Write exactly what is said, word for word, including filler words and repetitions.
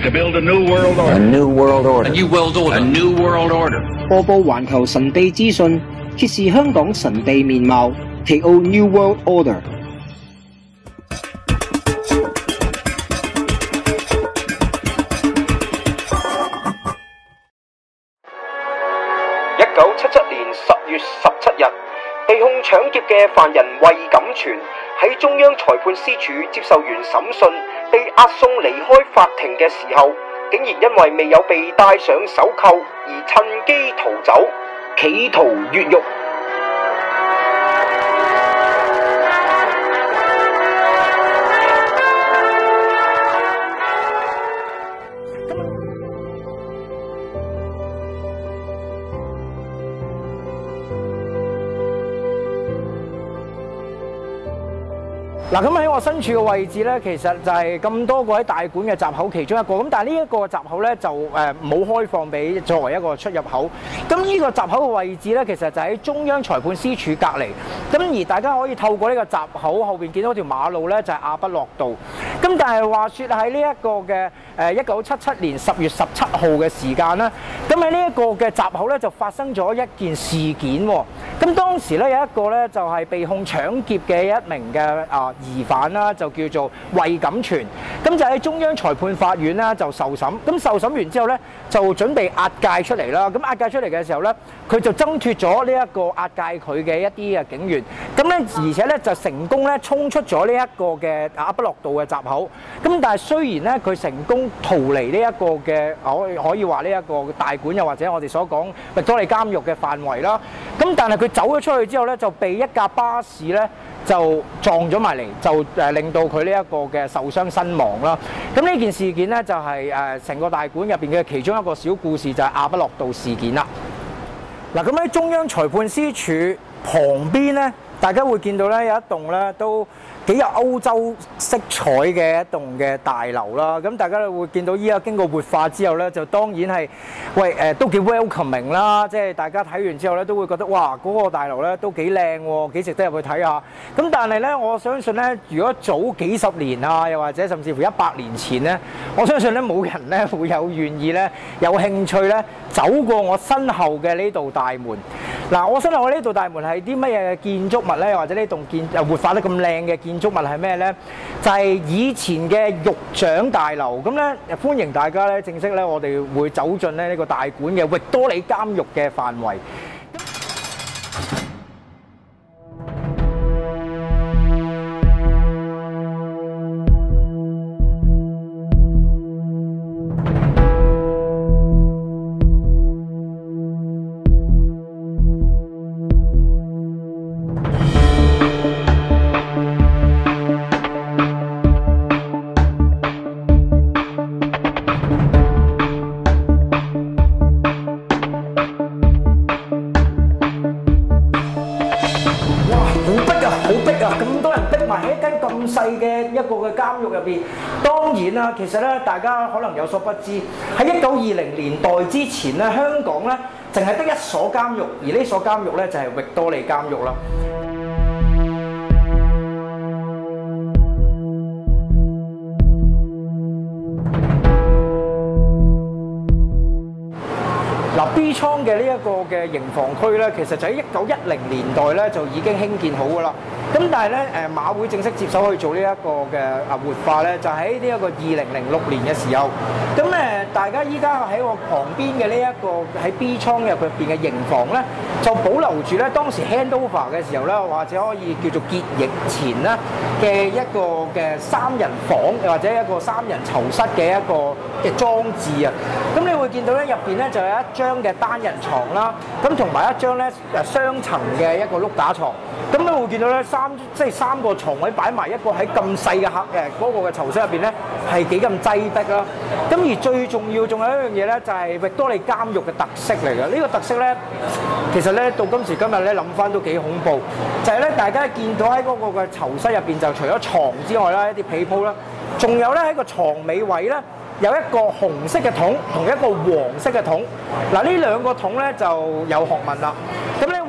to build a new world order. A new world order. A new world order. A new world order. 播報環球神秘資訊，揭示香港神秘面貌。T O New World Order。 一九七七年十月十七日，被控搶劫嘅犯人魏錦全喺中央裁判司署接受完審訊，被押送離開法庭嘅時候，竟然因為未有被戴上手銬而趁機逃走，企圖越獄。 嗱，咁喺我身處嘅位置咧，其實就係咁多個喺大館嘅閘口其中一個。咁但係呢一個閘口咧就誒冇開放俾作為一個出入口。咁呢個閘口嘅位置咧，其實就喺中央裁判司署隔離。咁而大家可以透過呢個閘口後邊見到條馬路咧，就係亞畢諾道。咁但係話説喺呢一個嘅誒一九七七年十月十七號嘅時間啦，咁喺呢一個嘅閘口咧就發生咗一件事件喎。咁當時咧有一個咧就係被控搶劫嘅一名嘅啊疑犯啦，就叫做魏錦全，咁就喺中央裁判法院啦就受審，咁受審完之後咧就準備押解出嚟啦，咁押解出嚟嘅時候咧，佢就掙脫咗呢一個押解佢嘅一啲嘅警員，咁咧而且咧就成功咧衝出咗呢一個嘅亞畢諾道嘅閘口，咁但係雖然咧佢成功逃離呢一個嘅可可以話呢一個大館又或者我哋所講域多利監獄嘅範圍啦，咁但係佢走咗出去之後咧就被一架巴士咧就撞咗埋嚟，就誒令到佢呢一個嘅受傷身亡啦。咁呢件事件咧就係誒成個大館入邊嘅其中一個小故事，就係亞畢諾道事件啦。嗱，咁喺中央裁判司署旁邊咧，大家會見到咧有一棟咧都幾有歐洲色彩嘅一棟嘅大樓啦，咁大家會見到依家經過活化之後咧，就當然係喂誒、呃、都幾 welcoming 啦，即係大家睇完之後咧都會覺得哇嗰、那個大樓咧都幾靚喎，幾值得入去睇下。咁但係咧，我相信咧，如果早幾十年啊，又或者甚至乎一百年前咧，我相信咧冇人咧會有願意咧有興趣咧走過我身後嘅呢道大門。嗱，我身後嘅呢道大門係啲乜嘢嘅建築物咧？或者呢棟建誒活化得咁靚嘅建築物係咩咧？就係以前嘅獄長大樓。咁咧，歡迎大家咧正式咧，我哋會走進咧呢個大館嘅域多利監獄嘅範圍。一個嘅監獄入邊，當然啦，其實咧，大家可能有所不知，喺一九二零年代之前咧，香港咧淨係得一所監獄，而呢所監獄咧就係域多利監獄啦。嗱 ，B 倉嘅呢一個嘅刑房區咧，其實就喺一九一零年代咧就已經興建好噶啦。咁但係咧，誒馬會正式接手去做呢一個嘅啊活化咧，就喺呢一個二零零六年嘅時候。咁誒，大家依家喺我旁邊嘅呢一個喺 B 倉入邊嘅刑房咧，就保留住咧當時 handover 嘅時候咧，或者可以叫做結役前咧嘅一個嘅三人房，又或者一個三人囚室嘅一個嘅裝置啊。咁你會見到咧入邊咧就有一張嘅單人床啦，咁同埋一張咧誒雙層嘅一個碌架床。咁你會見到咧三即係三個床位擺埋一個喺咁細嘅客誒嗰個嘅囚室入邊咧，係幾咁擠迫啦。咁而最重要仲有一樣嘢咧，就係域多利監獄嘅特色嚟嘅。呢個特色咧，其實咧到今時今日咧諗翻都幾恐怖。就係咧，大家見到喺嗰個嘅囚室入邊，就除咗床之外啦，一啲被鋪啦，仲有咧喺個床尾位咧，有一個紅色嘅桶同一個黃色嘅桶。嗱，呢兩個桶咧就有學問啦。咁咧。